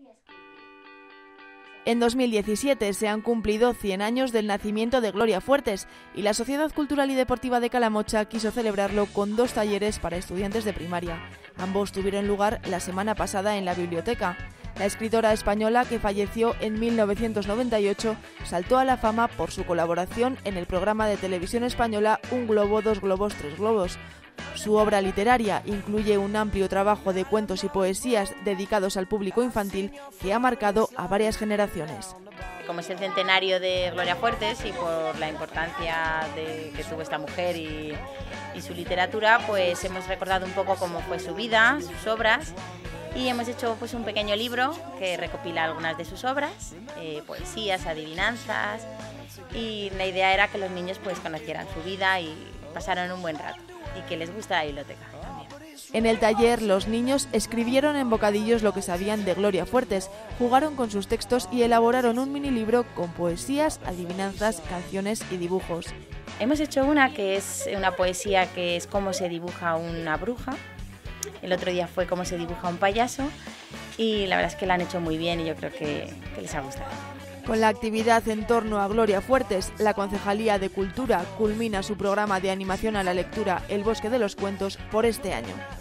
En 2017 se han cumplido 100 años del nacimiento de Gloria Fuertes y la Sociedad Cultural y Deportiva de Calamocha quiso celebrarlo con 2 talleres para estudiantes de primaria. Ambos tuvieron lugar la semana pasada en la biblioteca. La escritora española, que falleció en 1998, saltó a la fama por su colaboración en el programa de televisión española Un globo, dos globos, tres globos. Su obra literaria incluye un amplio trabajo de cuentos y poesías dedicados al público infantil que ha marcado a varias generaciones. Como es el centenario de Gloria Fuertes y por la importancia que tuvo esta mujer y su literatura, pues hemos recordado un poco cómo fue su vida, sus obras, y hemos hecho pues un pequeño libro que recopila algunas de sus obras, poesías, adivinanzas, y la idea era que los niños pues conocieran su vida y pasaran un buen rato y que les gusta la biblioteca también. En el taller, los niños escribieron en bocadillos lo que sabían de Gloria Fuertes, jugaron con sus textos y elaboraron un mini libro con poesías, adivinanzas, canciones y dibujos. Hemos hecho una que es una poesía que es cómo se dibuja una bruja. El otro día fue cómo se dibuja un payaso y la verdad es que la han hecho muy bien y yo creo que les ha gustado. Con la actividad en torno a Gloria Fuertes, la Concejalía de Cultura culmina su programa de animación a la lectura El Bosque de los Cuentos por este año.